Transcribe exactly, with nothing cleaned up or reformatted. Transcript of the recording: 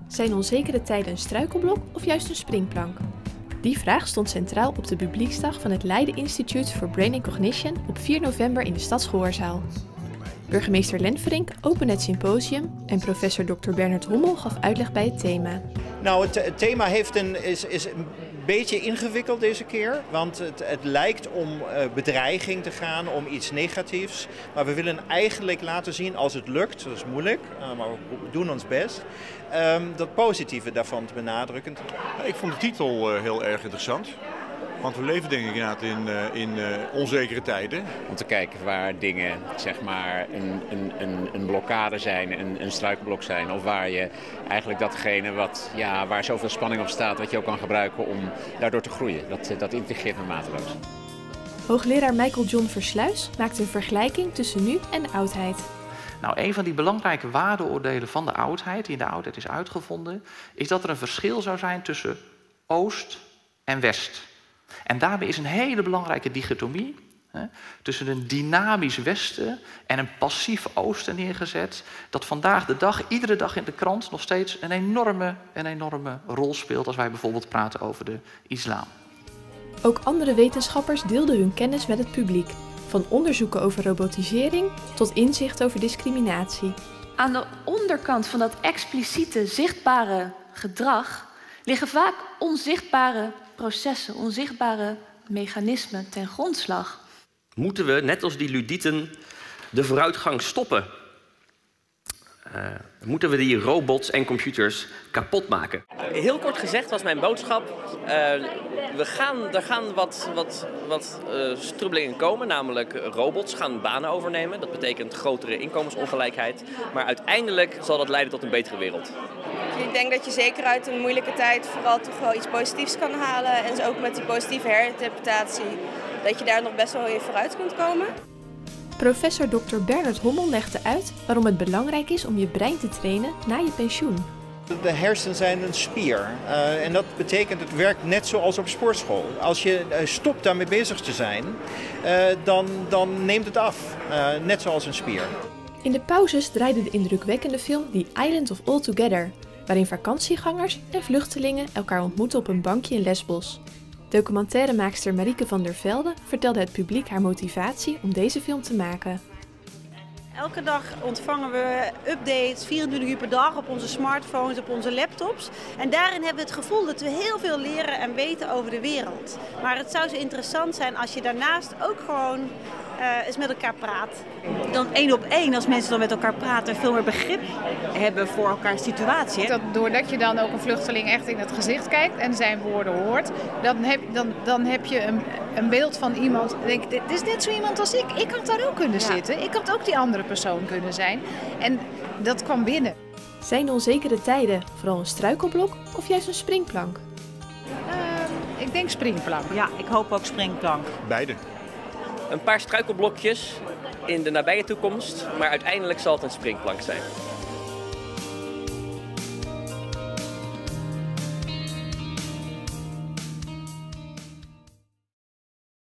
Zijn onzekere tijden een struikelblok of juist een springplank? Die vraag stond centraal op de publieksdag van het Leiden Institute for Brain and Cognition op vier november in de Stadsgehoorzaal. Burgemeester Lenverink opende het symposium en professor dokter Bernard Hommel gaf uitleg bij het thema. Nou, het, het thema heeft een, is, is een beetje ingewikkeld deze keer, want het, het lijkt om uh, bedreiging te gaan, om iets negatiefs. Maar we willen eigenlijk laten zien, als het lukt, dat is moeilijk, uh, maar we doen ons best, um, dat positieve daarvan te benadrukken. Ik vond de titel uh, heel erg interessant. Want we leven denk ik inderdaad in, uh, in uh, onzekere tijden. Om te kijken waar dingen zeg maar een, een, een, een blokkade zijn, een, een struikelblok zijn. Of waar je eigenlijk datgene wat, ja, waar zoveel spanning op staat, wat je ook kan gebruiken om daardoor te groeien. Dat, dat intrigeert me mateloos. Hoogleraar Michael John Versluis maakt een vergelijking tussen nu en de oudheid. Nou, een van die belangrijke waardeoordelen van de oudheid, die in de oudheid is uitgevonden, is dat er een verschil zou zijn tussen Oost en West. En daarbij is een hele belangrijke dichotomie hè, tussen een dynamisch Westen en een passief Oosten neergezet, dat vandaag de dag, iedere dag in de krant, nog steeds een enorme, een enorme rol speelt als wij bijvoorbeeld praten over de islam. Ook andere wetenschappers deelden hun kennis met het publiek, van onderzoeken over robotisering tot inzicht over discriminatie. Aan de onderkant van dat expliciete, zichtbare gedrag liggen vaak onzichtbare processen, onzichtbare mechanismen ten grondslag. Moeten we, net als die ludieten, de vooruitgang stoppen? Uh, moeten we die robots en computers kapot maken? Heel kort gezegd was mijn boodschap, uh, we gaan, er gaan wat, wat, wat uh, strubbelingen komen, namelijk robots gaan banen overnemen. Dat betekent grotere inkomensongelijkheid, maar uiteindelijk zal dat leiden tot een betere wereld. Ik denk dat je zeker uit een moeilijke tijd vooral toch wel iets positiefs kan halen. En ook met die positieve herinterpretatie, dat je daar nog best wel in vooruit kunt komen. Professor dokter Bernard Hommel legde uit waarom het belangrijk is om je brein te trainen na je pensioen. De hersenen zijn een spier uh, en dat betekent het werkt net zoals op sportschool. Als je uh, stopt daarmee bezig te zijn, uh, dan, dan neemt het af, uh, net zoals een spier. In de pauzes draaide de indrukwekkende film The Island of All Together, waarin vakantiegangers en vluchtelingen elkaar ontmoeten op een bankje in Lesbos. Documentairemaakster Marieke van der Velde vertelde het publiek haar motivatie om deze film te maken. Elke dag ontvangen we updates, vierentwintig uur per dag op onze smartphones, op onze laptops. En daarin hebben we het gevoel dat we heel veel leren en weten over de wereld. Maar het zou zo interessant zijn als je daarnaast ook gewoon uh, eens met elkaar praat. Dan één op één, als mensen dan met elkaar praten, veel meer begrip hebben voor elkaars situatie. Dat doordat je dan ook een vluchteling echt in het gezicht kijkt en zijn woorden hoort, dan heb, dan, dan heb je een, een beeld van iemand. Denk, dit is net zo iemand als ik. Ik had daar ook kunnen ja. zitten. Ik had ook die andere persoon kunnen zijn. En dat kwam binnen. Zijn onzekere tijden vooral een struikelblok of juist een springplank? Uh, ik denk springplank. Ja, ik hoop ook springplank. Beide. Een paar struikelblokjes in de nabije toekomst, maar uiteindelijk zal het een springplank zijn.